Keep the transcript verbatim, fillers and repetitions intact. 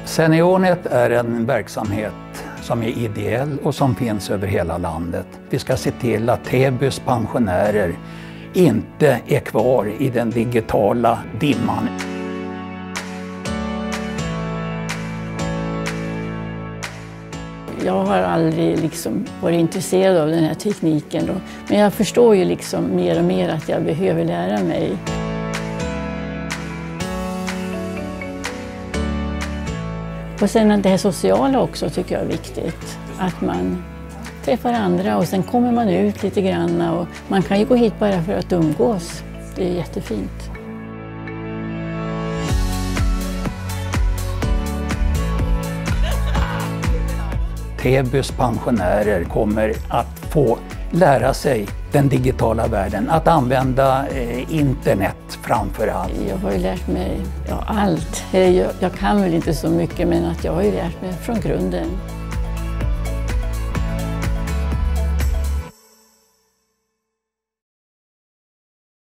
Seniornet är en verksamhet som är ideell och som finns över hela landet. Vi ska se till att Täbys pensionärer inte är kvar i den digitala dimman. Jag har aldrig liksom varit intresserad av den här tekniken då, men jag förstår ju liksom mer och mer att jag behöver lära mig. Och sen det här sociala också tycker jag är viktigt. Att man träffar andra och sen kommer man ut lite grann och man kan ju gå hit bara för att umgås. Det är jättefint. Täbys pensionärer kommer att få lära sig den digitala världen, att använda eh, internet framför allt. Jag har ju lärt mig ja, allt. Jag, jag kan väl inte så mycket, men att jag har ju lärt mig från grunden.